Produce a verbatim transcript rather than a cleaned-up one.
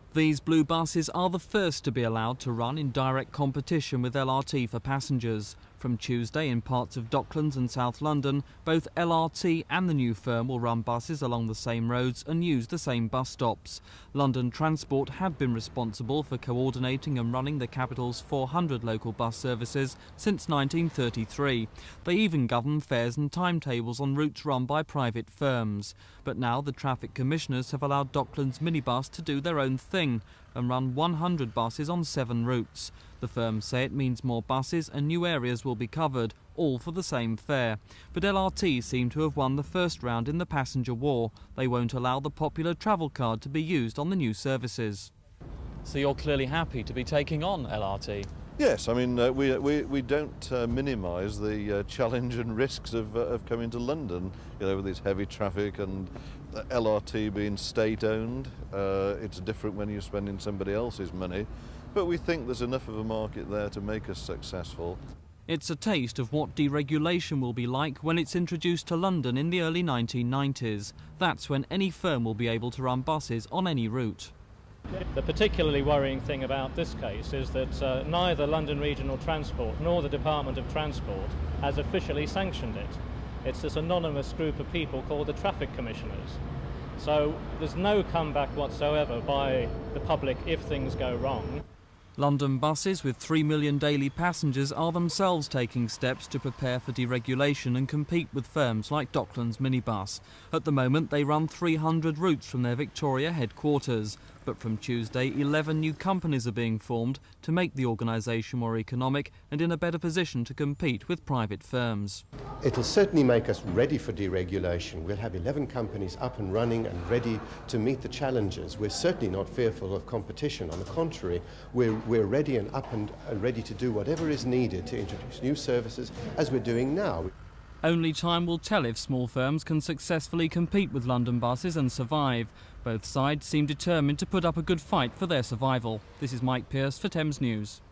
These blue buses are the first to be allowed to run in direct competition with L R T for passengers. From Tuesday, in parts of Docklands and South London, both L R T and the new firm will run buses along the same roads and use the same bus stops. London Transport had been responsible for coordinating and running the capital's four hundred local bus services since nineteen thirty-three. They even govern fares and timetables on routes run by private firms. But now the traffic commissioners have allowed Docklands Minibus to do their own thing and run one hundred buses on seven routes. The firms say it means more buses and new areas will be covered, all for the same fare. But L R T seem to have won the first round in the passenger war. They won't allow the popular travel card to be used on the new services. So you're clearly happy to be taking on L R T? Yes, I mean, uh, we, we, we don't uh, minimise the uh, challenge and risks of, uh, of coming to London, you know, with its heavy traffic and uh, L R T being state-owned. Uh, it's different when you're spending somebody else's money, but we think there's enough of a market there to make us successful. It's a taste of what deregulation will be like when it's introduced to London in the early nineteen nineties. That's when any firm will be able to run buses on any route. The particularly worrying thing about this case is that uh, neither London Regional Transport nor the Department of Transport has officially sanctioned it. It's this anonymous group of people called the Traffic Commissioners. So there's no comeback whatsoever by the public if things go wrong. London buses with three million daily passengers are themselves taking steps to prepare for deregulation and compete with firms like Docklands Minibus. At the moment they run three hundred routes from their Victoria headquarters. But from Tuesday, eleven new companies are being formed to make the organisation more economic and in a better position to compete with private firms. It'll certainly make us ready for deregulation. We'll have eleven companies up and running and ready to meet the challenges. We're certainly not fearful of competition. On the contrary, we're, we're ready and up and, and ready to do whatever is needed to introduce new services, as we're doing now. Only time will tell if small firms can successfully compete with London buses and survive. Both sides seem determined to put up a good fight for their survival. This is Mike Pearce for Thames News.